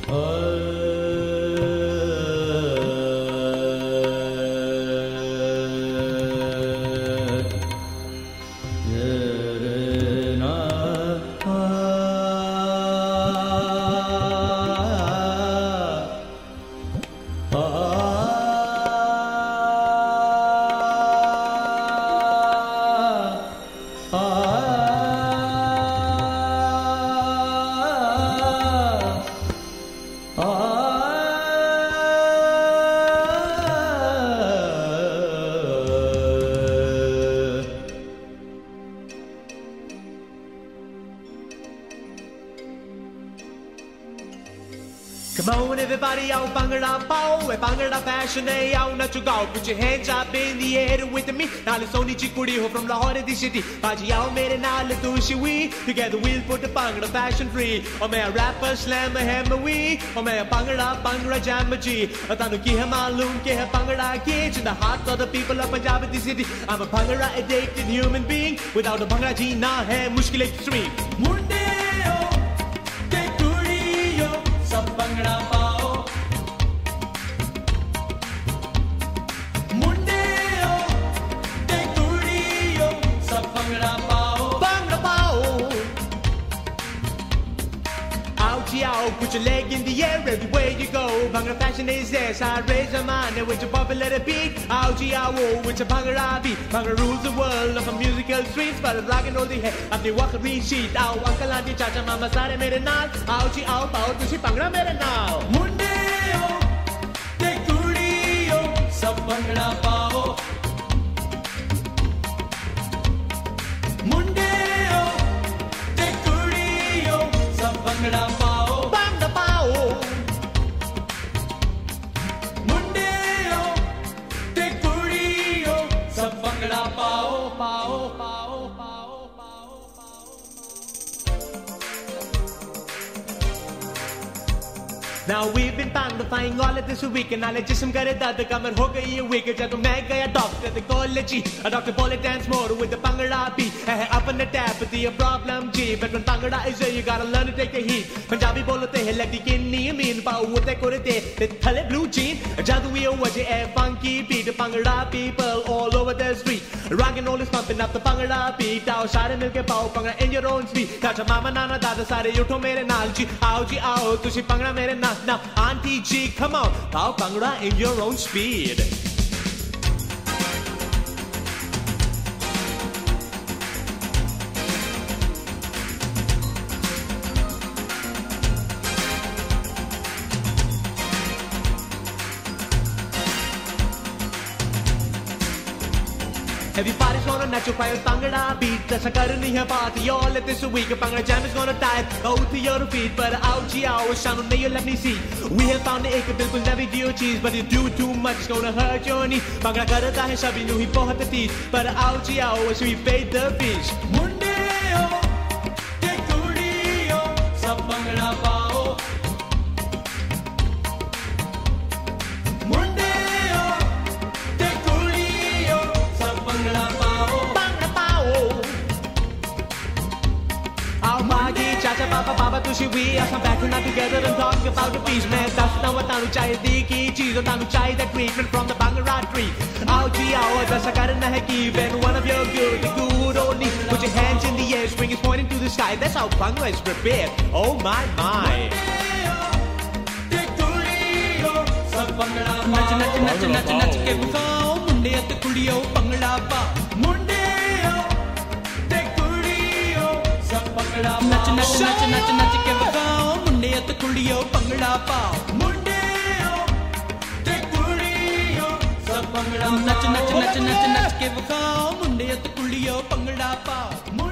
Come on, everybody out, Bhangra Pow, Bhangra fashion, out, not to go. Put your hands up in the air with me. Now let's only chikudi ho from Lahore, the city. Baji out, mere naal tushi we. Together we'll put the Bhangra fashion free. Oh, may a rapper slam a hammer we. Oh, may a Bhangra jam ji. Atanu ki hai malum ke hai Bhangra kids in the heart of the people of Punjab, the city. I'm a Bhangra addicted human being. Without a Bhangra ji, na hai mushkil extreme. Bhangra pao, munde o, te kuriyo, sab Bhangra pao, Bhangra pao. Out out, put your leg in the air everywhere you go. Bhangra fashion is there, so I raise your mind and with your pop let it beat. Out out, with your Bhangra beat. Bhangra rules the world of a musical streets, but it's rockin' all the head. अपनी वक्री sheet आओ uncle aunty चाचा मामा सारे मेरे नाल आओ जी आओ पाओ तुसी Bhangra मेरे नाल मुंडे हो ते कुड़ी हो सब Bhangra पाओ मुंडे हो ते कुड़ी हो सब Bhangra पाओ Bhangra पाओ मुंडे हो ते कुड़ी हो सब Bhangra पाओ पाओ पाओ Now we've been bangifying all of this week and I'll just kare dad kamar ho gayi ye week jab main gaya doctor the college a doctor bole dance more with the Bhangra beat up on the tap with the problem G but when Bhangra is there you gotta learn to take the heat Punjabi bolte hai like the kinni mean pa wote korte the thale blue jean jadu we waje a funky beat Bhangra people all over the street rock and roll is pumping up the Bhangra beat aao sare milke pao Bhangra in your own speed chacha mama nana dada sare utho mere naal ji aao tusi Bhangra mere naal now, Auntie G, come on, pow Bhangra in your own speed. Everybody's gonna natural fire Bhangra beat. That's a karni hai baat. Y'all let this week. Bhangra jam is gonna die. Go to your feet, but out shanu nahi let me see. We have found the ek bilkul navi dio cheese, but you do too much, it's gonna hurt your knee. Bhangra karta hai sabhi nu hi bahut teej, but out so we paid the fees. Munde ho, te kudi ho, sab Bhangra pao. Munde ho, te kudi ho, sab Bhangra pao. Bhangra pao. Our Maggie, Chacha, Papa, Tushi, we are some back now together and talk about the peace, man. That's not what Tanu Chai Diki, cheese or Tanu Chai, that treatment from the Bhangra tree. Out, that's a garden I keep, and one of your good only. Put your hands in the air, swing is pointing to the sky. That's how Bhangra is prepared. Oh my. Nach ke bukao, munde at kudiyo Bhangra pa. Munde te kudiyo sab Bhangra pa. Nach ke bukao, munde at kudiyo Bhangra pa. Munde te kudiyo sab Bhangra pa. Nach ke bukao, munde at kudiyo Bhangra pa.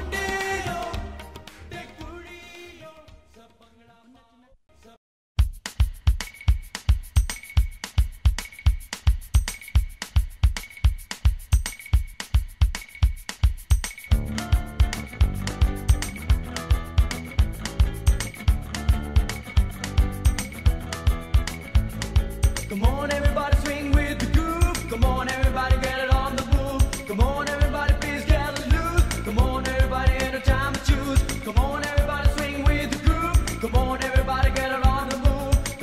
Come on, everybody, swing with the groove. Come on, everybody, get it on the move. Come on, everybody, please get loose. Come on, everybody, ain't no time to choose. Come on, everybody, swing with the groove. Come on, everybody, get it on the move.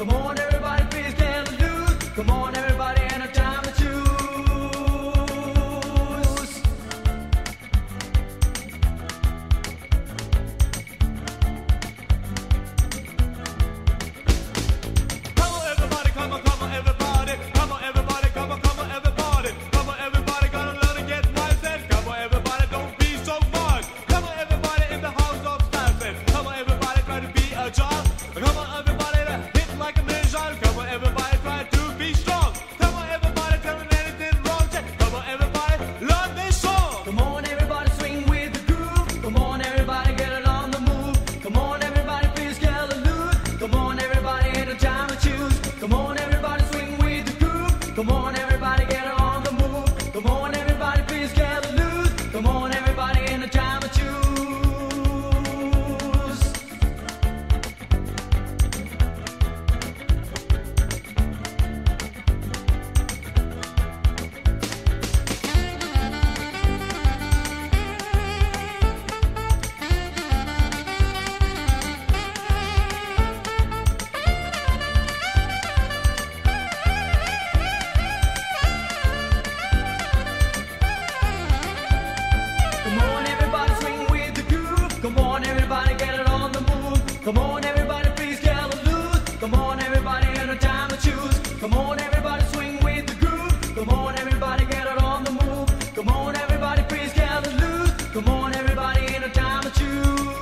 Come on everybody, please get loose. Come on everybody, ain't no time to choose. Come on everybody, swing with the groove. Come on everybody, get out on the move. Come on everybody, please get loose. Come on everybody, ain't no time to choose.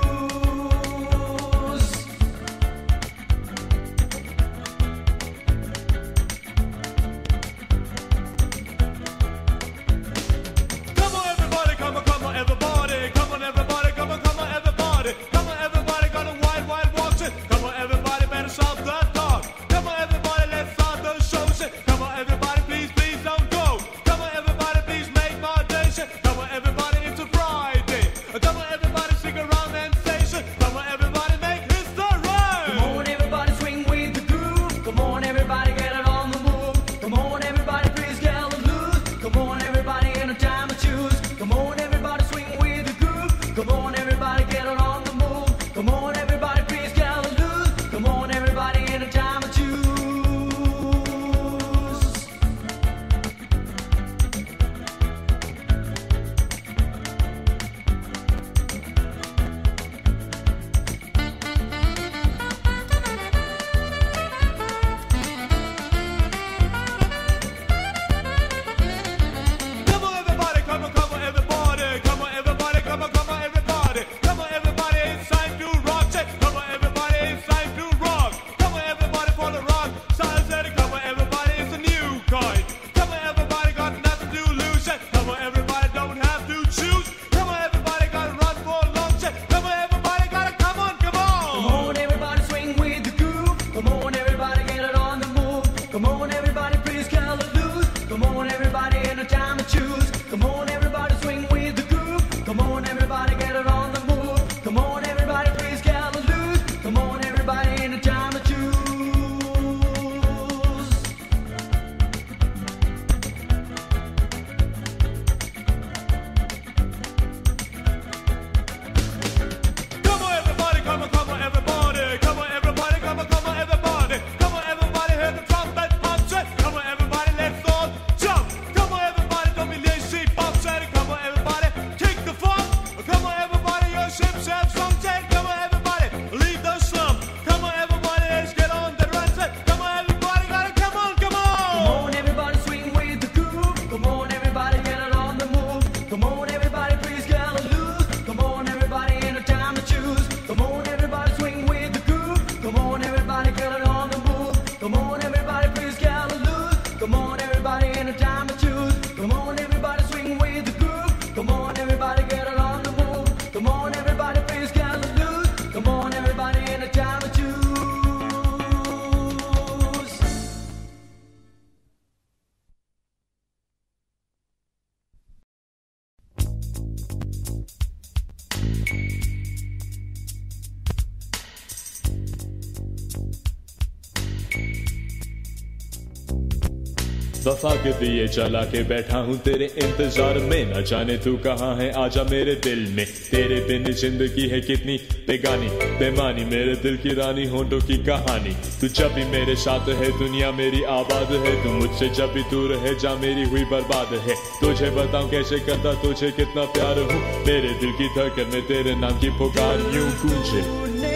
वफा के दिए चला के बैठा हूँ तेरे इंतजार में, न जाने तू कहाँ है आजा मेरे दिल में। तेरे बिन जिंदगी है कितनी बेगानी, बेमानी मेरे दिल की रानी होंठों की कहानी। तू जब भी मेरे साथ है दुनिया मेरी आबाद है, तू मुझसे जब भी दूर है जा मेरी हुई बर्बाद है। तुझे बताऊं कैसे करता तुझे कितना प्यार हूँ, मेरे दिल की धड़कन में तेरे नाम की पुकार यूं गूंजे।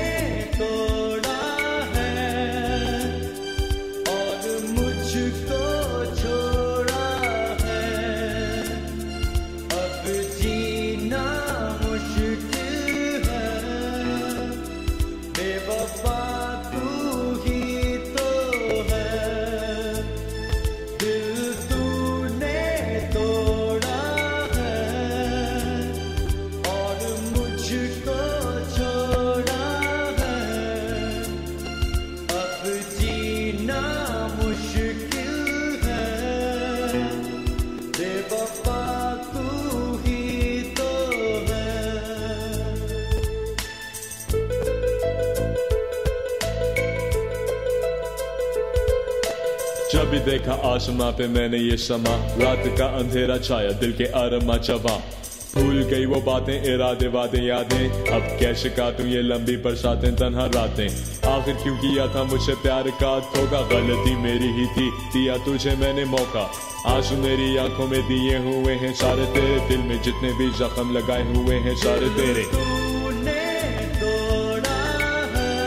जब भी देखा आसमां पे मैंने ये समा, रात का अंधेरा छाया दिल के अरमा जवा। भूल गई वो बातें इरादे वादे यादें, अब कैसे काटूं ये लंबी बरसातें तन्हा रातें। आखिर क्यों किया था मुझसे प्यार का धोखा, गलती मेरी ही थी दिया तुझे मैंने मौका। आंसू मेरी आंखों में दिए हुए हैं सारे तेरे, दिल में जितने भी जख्म लगाए हुए हैं सारे तेरे। तूने तोड़ा है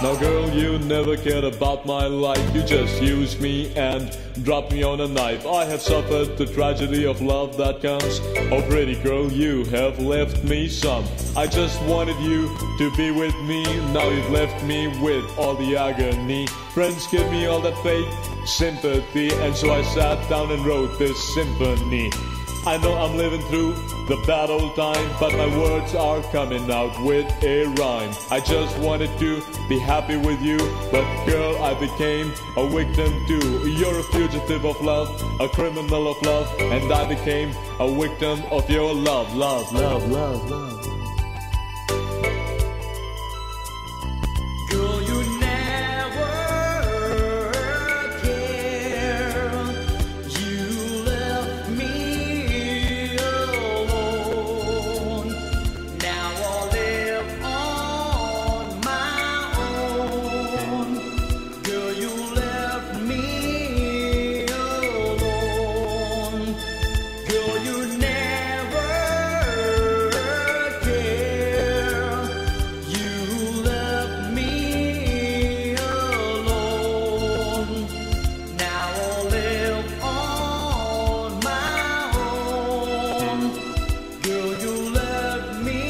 Now girl, you never cared about my life. You just used me and dropped me on a knife. I have suffered the tragedy of love that comes. Oh pretty girl, you have left me some. I just wanted you to be with me. Now you've left me with all the agony. Friends give me all that fake sympathy, and so I sat down and wrote this symphony. I know I'm living through the bad old time, but my words are coming out with a rhyme. I just wanted to be happy with you, but girl, I became a victim too. You're a fugitive of love, a criminal of love, and I became a victim of your love, love, love, love, love. Girl, you never cared. You left me alone. Now I'll live on my own. Girl, you left me alone. Girl, you never cared. You left me alone. Now I'll live on my own. Girl, you left me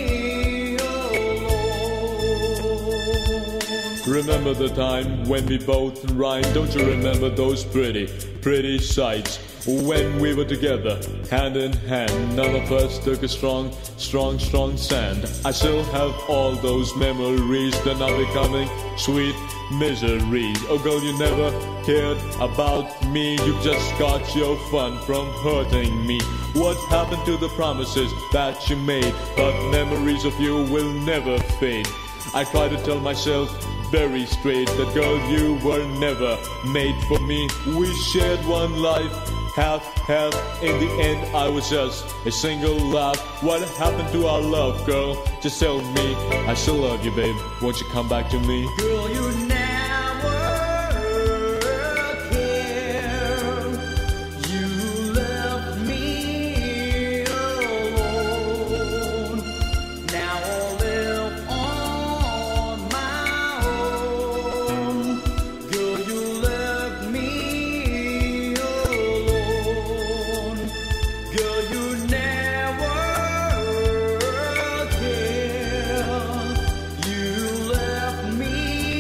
alone. Remember the time when we both rhymed? Don't you remember those pretty, pretty sights? When we were together, hand in hand, none of us took a strong, strong, strong stand. I still have all those memories, they're now becoming sweet miseries. Oh girl, you never cared about me, you just got your fun from hurting me. What happened to the promises that you made? But memories of you will never fade. I try to tell myself very straight that girl, you were never made for me. We shared one life, half, half. In the end, I was just a single laugh. What happened to our love, girl? Just tell me. I still love you, babe. Won't you come back to me? Girl, you never cared. You left me alone. Now I'll live on my own. Girl, you left me alone. Girl, you never cared. You left me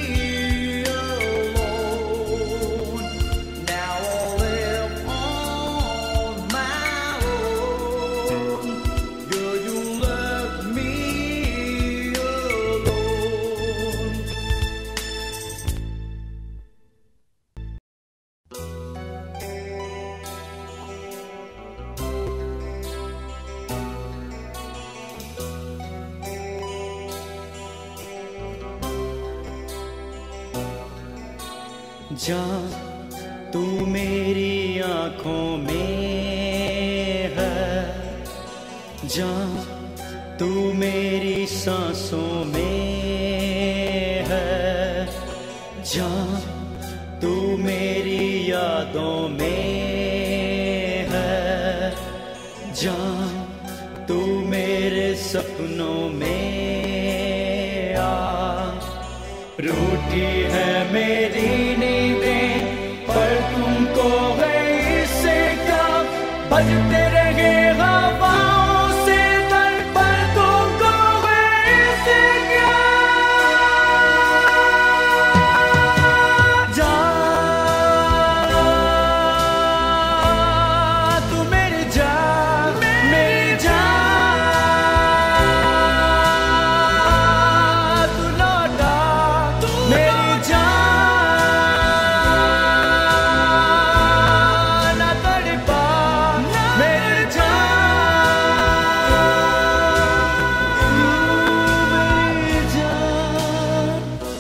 alone. Now I'll live on my own. Girl, you left me alone. जान तू मेरी आँखों में है, जान तू मेरी सांसों में है, जान तू मेरी यादों में है, जान तू मेरे सपनों में आ। रूठी है मेरी नींदें पर तुमको गई इससे क्या, बजते रहे हवाओं से दर पर तुमको गई इससे क्या। जा तू मेरी जान, मेरी जान, तू लौटा मेरी जान, ना तड़पा मेरी जान, मेरी जान।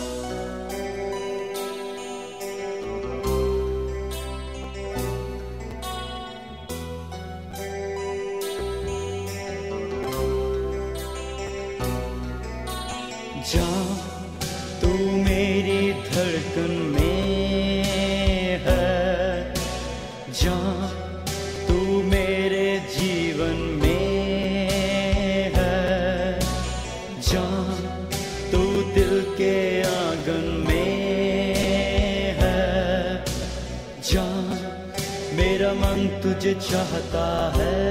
जा तू मेरी धड़कन में है, जा तू मेरे जीवन में है, जा तू दिल के आंगन तुझे चाहता है,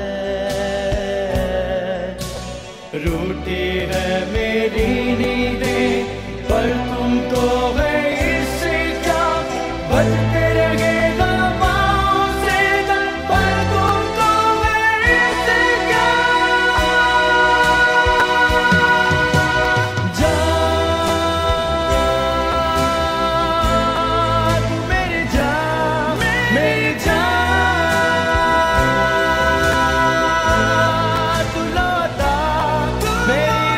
रूठी है मेरी नींदें पर तुमको है इससे क्या बजते रहेगा माँ से पर तुमको है इससे क्या। जान तू मेरी जान, मेरी जान तू लौटा मेरी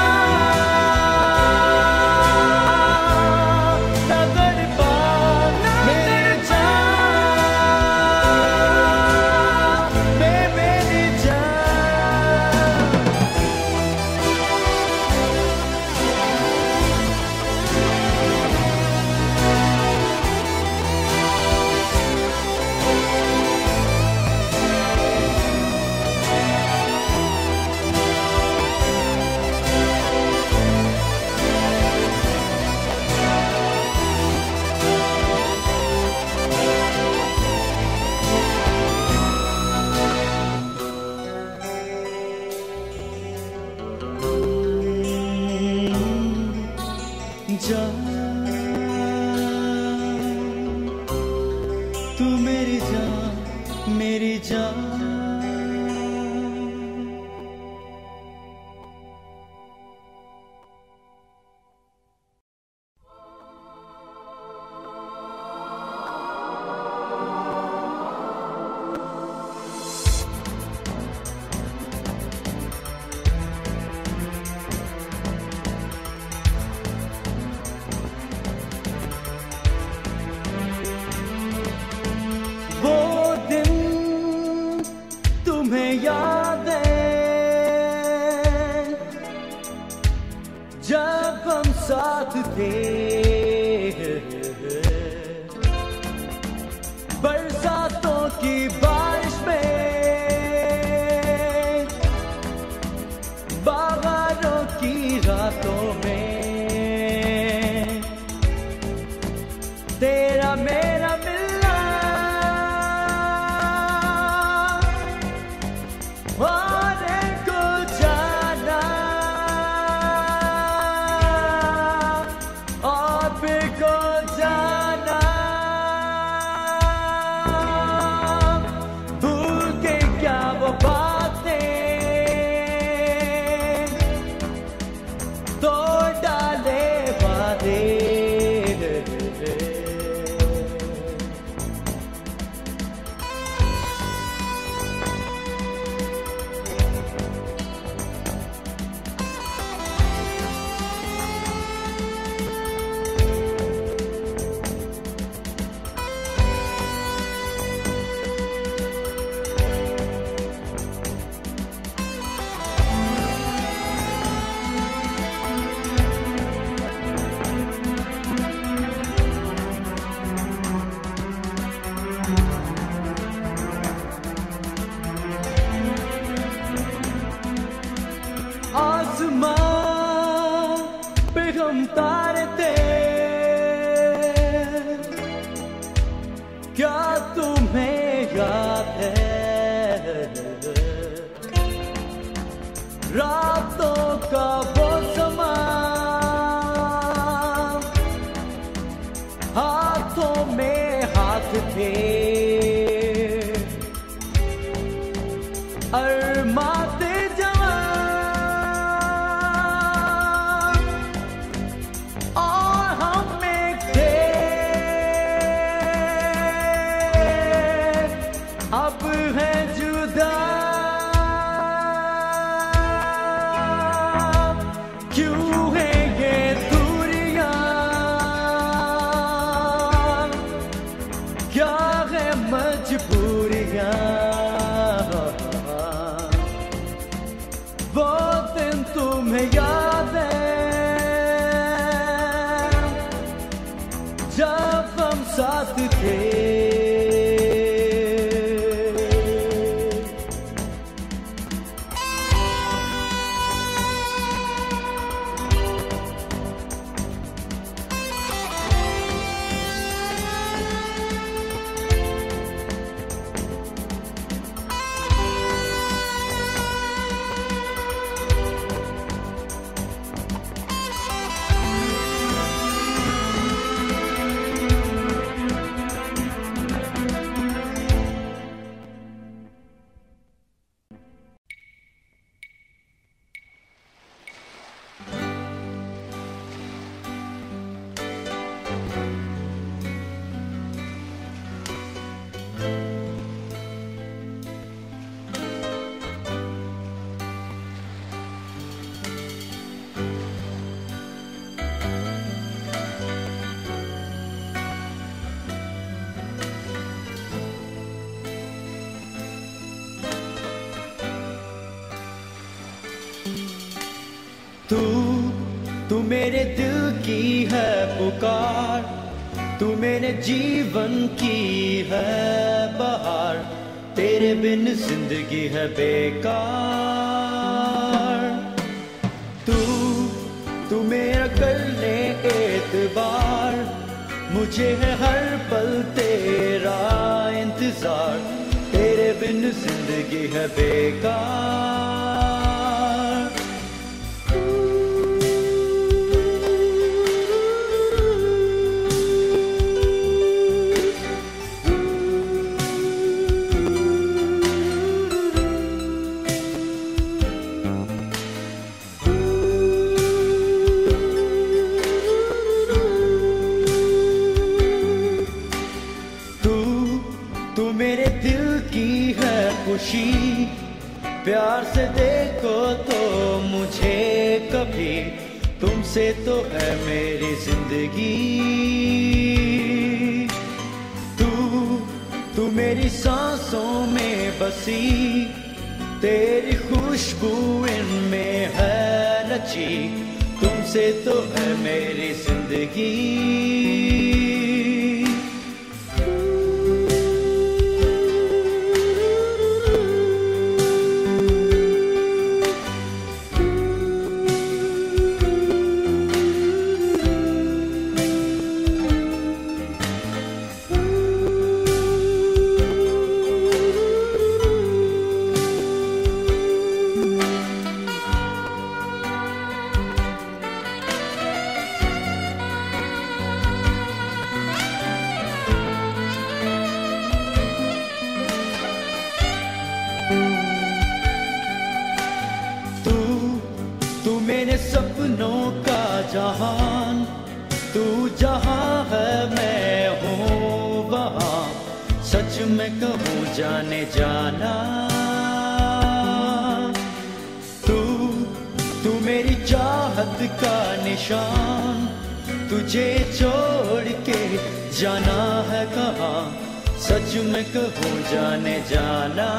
जान, ना तड़पा मेरी जान, मेरी जान। जान तू मेरी जान, मेरी जान। वो दिन तुम्हें याद है जब हम साथ थे, बरसातों की बारिश में, बाहरों की रातों में, तेरा मेरा मिलना और को जाना और फिर को जाना, भूल के क्या वो बातें तोड़ डाले वादे। आसमां पे हम तारे थे, क्या तुम्हें याद है रातों का वो समा, हाथों में हाथ थे, अरमाते जवान और हम एक थे, अब है जुदा, क्यों है ये दूरियां, क्या है मजबूरियां, तू मेरे दिल की है पुकार, तू मेरे जीवन की है बहार, तेरे बिन जिंदगी है बेकार। तू मेरा कर ले एतबार, मुझे है हर पल तेरा इंतजार, तेरे बिन जिंदगी है बेकार। खुशी प्यार से देखो तो मुझे कभी, तुमसे तो है मेरी जिंदगी। तू मेरी सांसों में बसी, तेरी खुशबू इनमें है रची, तुमसे तो है मेरी जिंदगी। जहान तू जहां है मैं हूँ वहां, सच में कहूँ जाने जाना। तू मेरी चाहत का निशान, तुझे छोड़ के जाना है कहाँ, सच में कहूँ जाने जाना।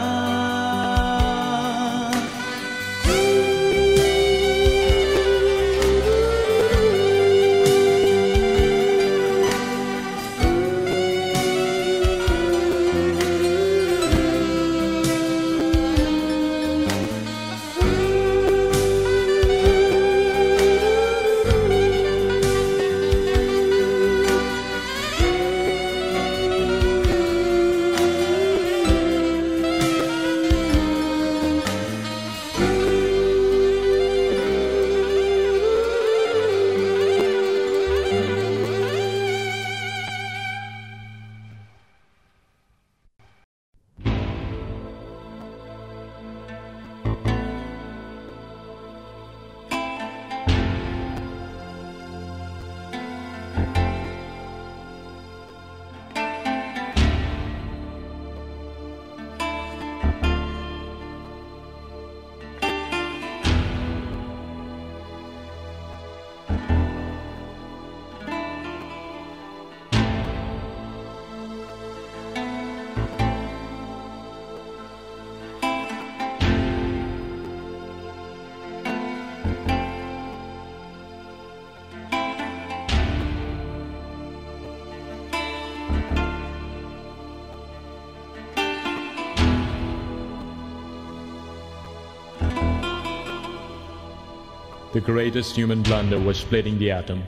The greatest human blunder was splitting the atom.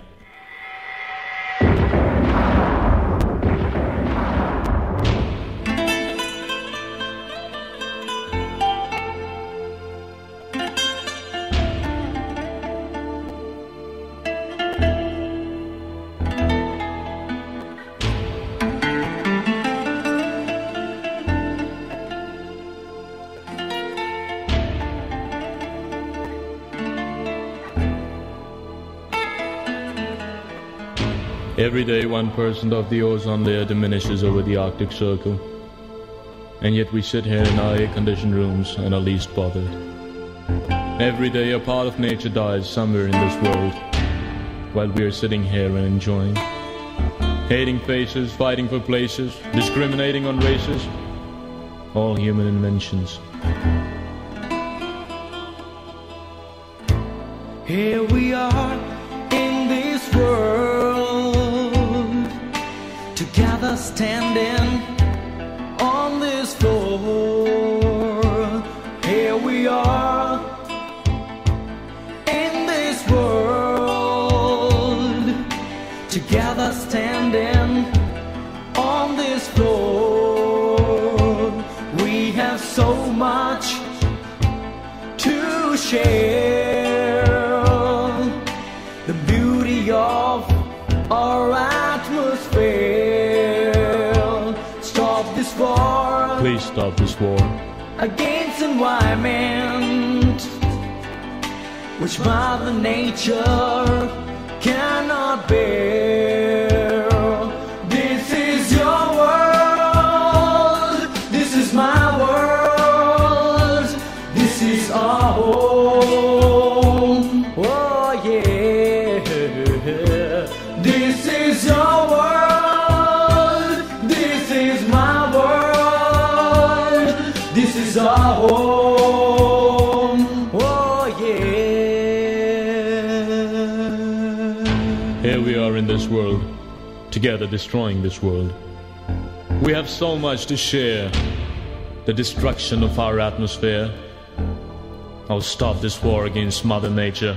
Every day 1% of the ozone layer diminishes over the Arctic Circle, and yet we sit here in our air-conditioned rooms and are least bothered. Every day a part of nature dies somewhere in this world, while we are sitting here and enjoying. Hating faces, fighting for places, discriminating on races, all human inventions. Here we are, world, together standing on this floor. Here we are in this world, together standing on this floor. We have so much to share, the beauty of our atmosphere. Stop this war, Please stop this war against environment, which Mother Nature cannot bear. This is your world, this is my world, this is our home. Oh yeah, this is your world, this is my world, this is our home. Oh yeah. Here we are in this world, together destroying this world. We have so much to share, the destruction of our atmosphere. I'll stop this war against Mother Nature.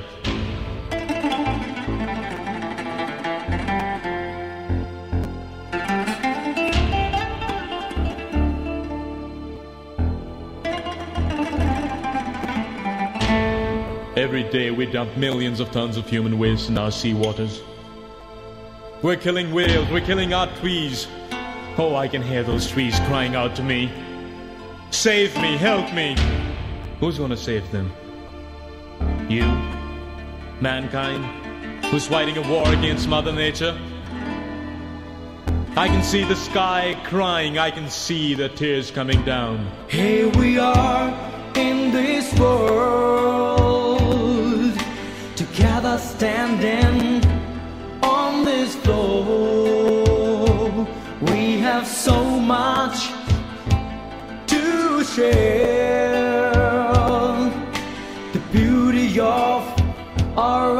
Every day we dump millions of tons of human waste in our sea waters. We're killing whales, we're killing our trees. Oh, I can hear those trees crying out to me. Save me, help me. Who's gonna save them? You? Mankind? Who's fighting a war against Mother Nature? I can see the sky crying, I can see the tears coming down. Here we are in this world, together standing on this floor. We have so much to share, the beauty of our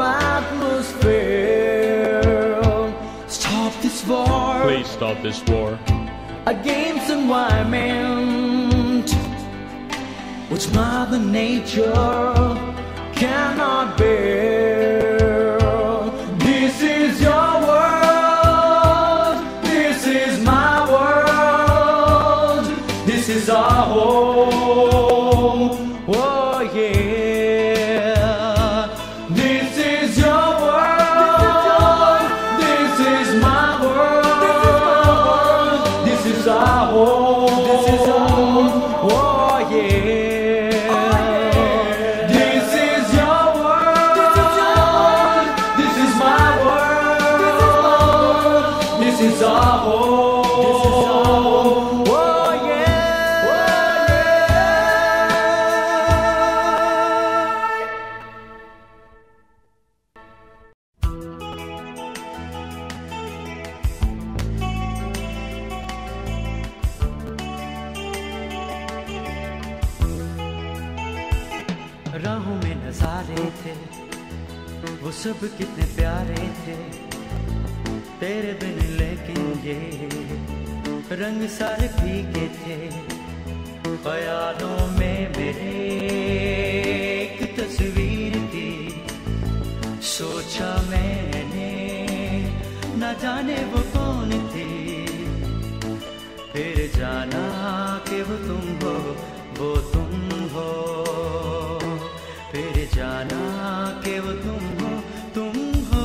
atmosphere. Stop this war, Please stop this war against environment, which Mother Nature cannot bear. This is your world, this is my world, this is our home. Oh yeah. This is your world, this is my world, this is our home. Oh yeah. This is your world, this is my world, this is our home. Oh yeah. राहों में नजारे थे, वो सब कितने प्यारे थे, तेरे बिन लेकिन ये रंग सारे फीके थे। ख्यालों में मेरे एक तस्वीर थी, सोचा मैंने न जाने वो कौन थी, फिर जाना कि वो तुम हो, वो तुम हो, फिर जाना कि वो तुम हो, तुम हो।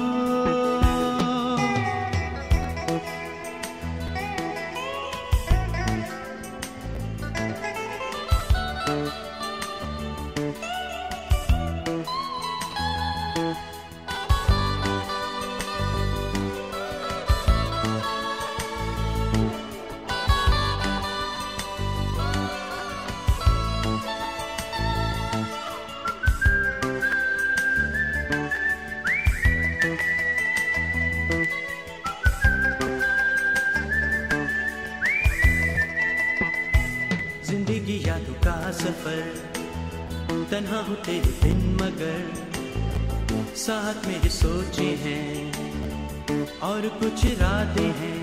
जिंदगी यादों का सफर, तन्हा हो तेरे बिन मगर साथ मेरी सोचें हैं और कुछ इरादे हैं,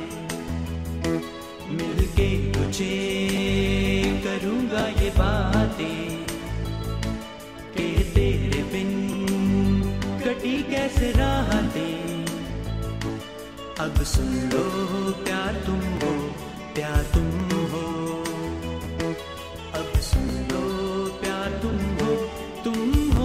मिलके तुझे करूँगा ये बातें कि तेरे बिन कटी कैसे रातें। अब सुन लो प्यार तुम हो, प्यार तुम हो। अब सुन लो प्यार तुम हो, तुम हो।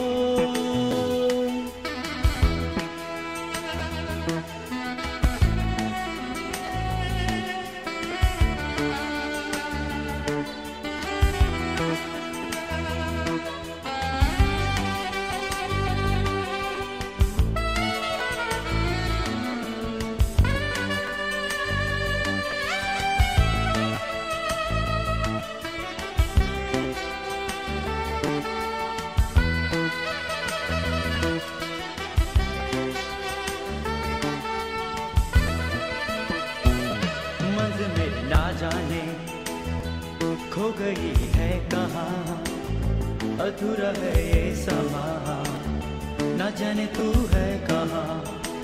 खो गई है कहाँ, अधूरा है ये समा, न जाने तू है कहाँ।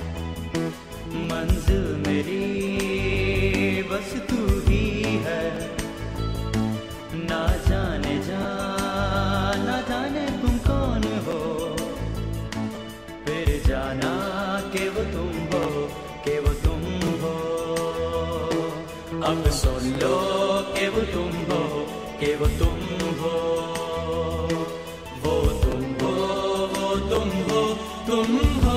मंजिल मेरी बस तू ही है, ना जाने जा ना जाने तुम कौन हो, फिर जाना के वो तुम हो, के वो तुम हो। अब सुन लो के वो तुम हो, के वो तुम हो, वो तुम हो, वो तुम हो, तुम हो।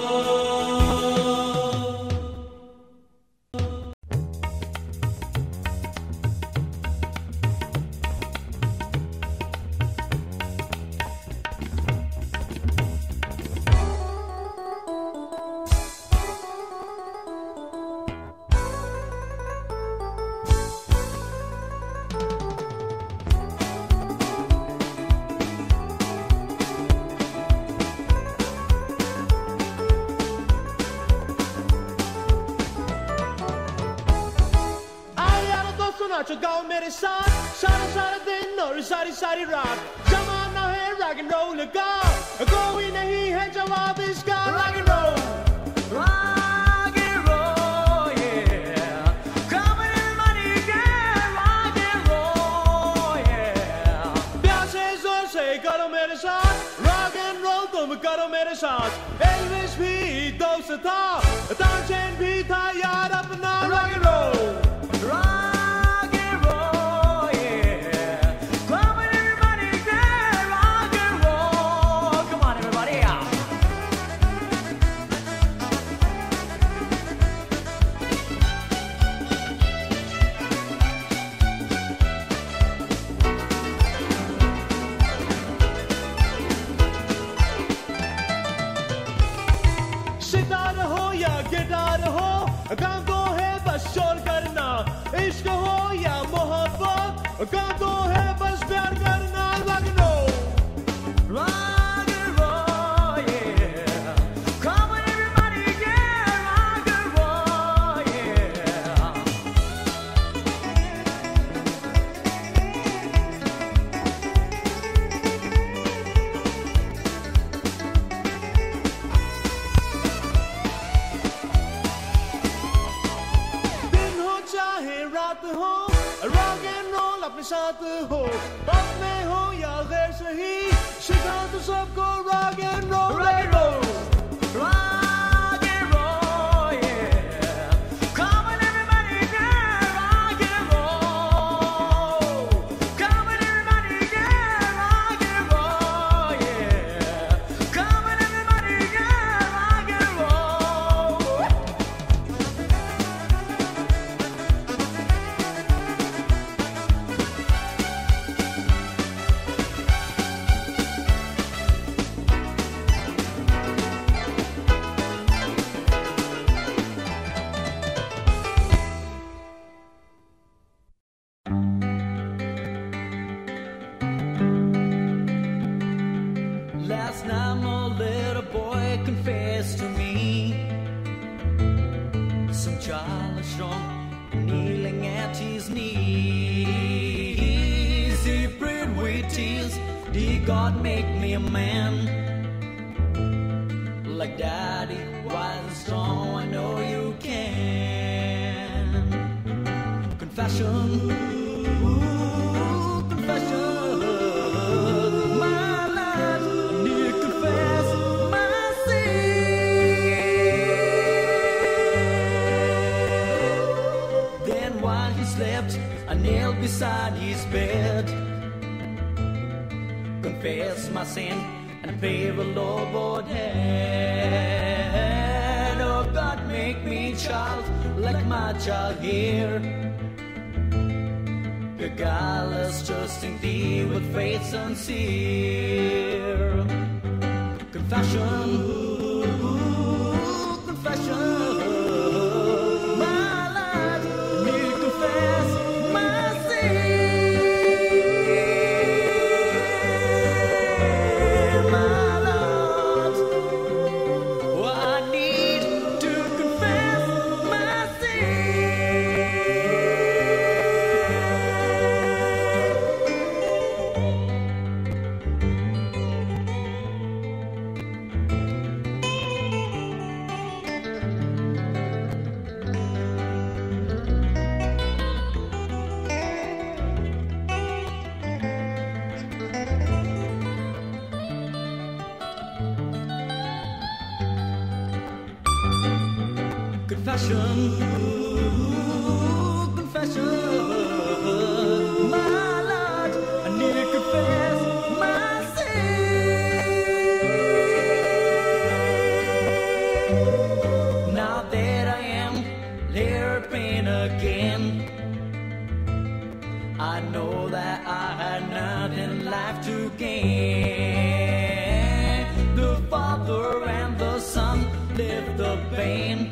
नाचो गाओ मेरे साथ, सारा सारा दिन और सारी सारी रात। जमाना है रैग एंड रोल का, कोई नहीं है जवाब इसका। Rock and roll, Rock and roll, yeah. Coming in money, yeah. Rock and roll, yeah. प्यार से जोर से करो मेरे साथ, रॉक एंड रोल तुम करो मेरे साथ। एल्विस भी दोस्त था, तानसेन भी था यार अपना। रॉक एंड रोल, सितार हो या गिटार हो, काम तो है बस शोर करना। इश्क हो या मोहब्बत, काम तो है बस प्यार करना। Rock and roll, Rock and roll, yeah. Come on everybody, yeah. Rock and roll, yeah. दिन हो चाहे रात हो, रॉक एंड रोल अपने साथ हो। अपने हो या गैर सही, सिखा तो सबको rock and roll. Rock and roll, Rock and roll, yeah. Come on everybody, yeah. Rock and roll. Come on everybody, yeah. Rock and roll, yeah. Come on everybody, yeah. Rock and roll. Last night my little boy confessed to me some childish wrong, kneeling at his knees. He prayed with tears, dear God make me a man. his bed. Confess my sin and pay the Lord head. Oh God, make me child like my child here. Regardless, trusting thee with faith sincere. Confession, confession. Confession, confession, my Lord, I need to confess my sin. Now that I am pain again, I know that I had nothing left to gain. The Father and the Son live the pain.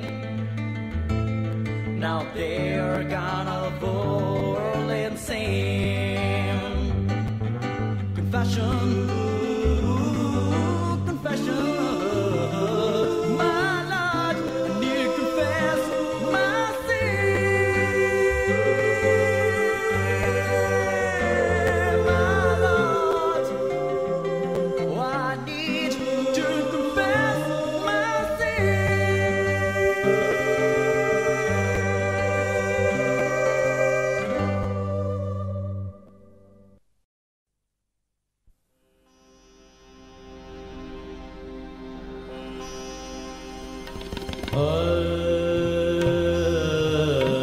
Now they're gonna go insane. Confession, confession, my Lord, I need to confess my sin. My Lord, oh, I need to confess my sin. Oh